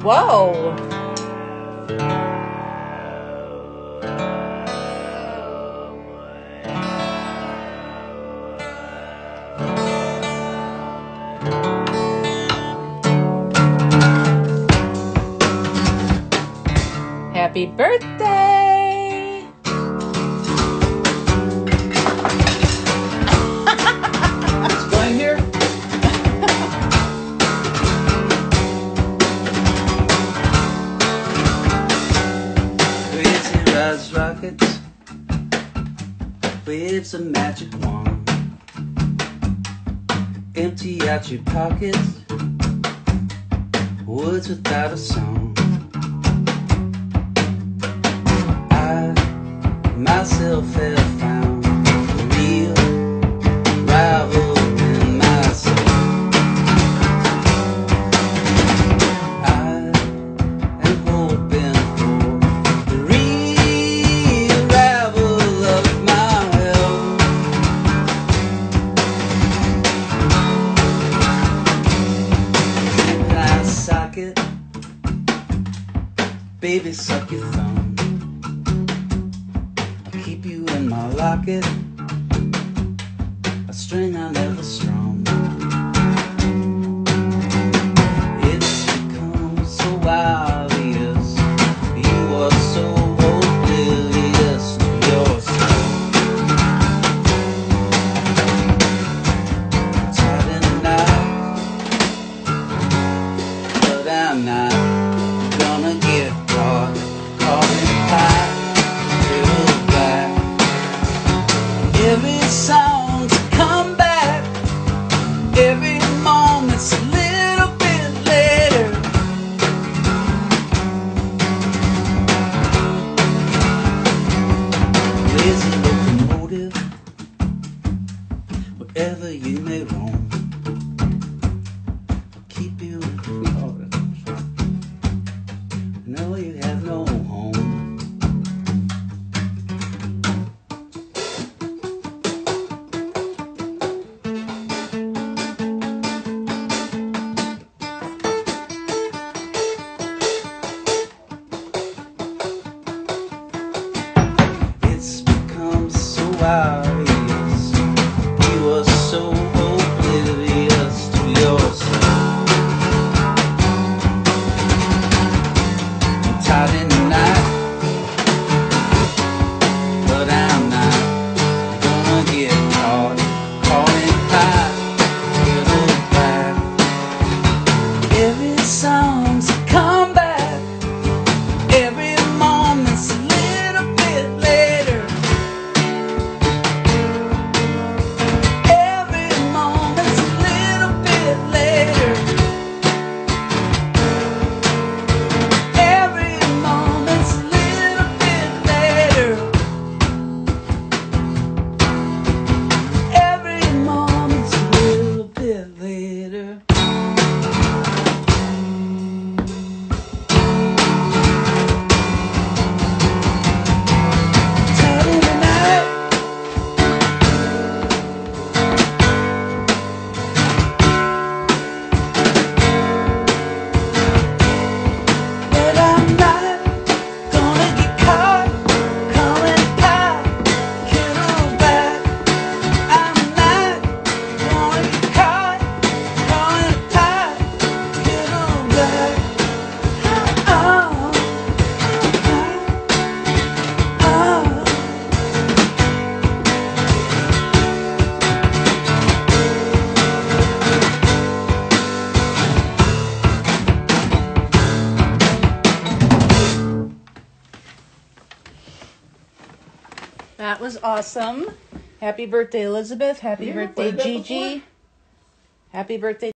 Whoa. Happy birthday! It's going here. Crazy rise rockets, waves a magic wand. Empty out your pockets, words without a song. Myself have found a real rival in myself. I am hoping for the real rival of my health. Eye socket, baby, suck your thumb. Keep you in my locket, a string I never strung. It's become so obvious, you are so oblivious to yourself. I'm tired in the night, but I'm not gonna get caught in pie. Every song's a comeback, every moment's a little bit later. Lazy locomotive, wherever you may roam, I'll keep you. No, you have no home. Obvious, you are so oblivious to yourself. I'm tired in the night, but I'm not gonna get caught in pie. Get back. Every song's a comeback, every moment's a little bit later. That was awesome. Happy birthday, Elizabeth. Happy birthday, Gigi. Happy birthday.